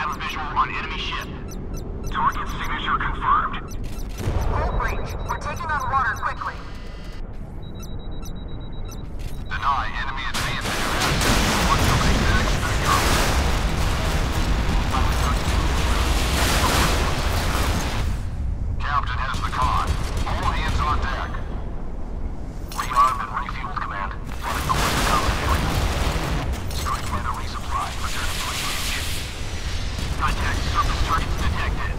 have a visual on enemy ship. Target signature confirmed. Hull breach. We're taking on water quickly. Deny enemy advance into asset. One somebody back to the yard. Captain has the con. All hands on deck. Rearmed and refueled, Command. Plotting course to combat. Strike by the resupply. Returning to engage. Contact surface targets detected.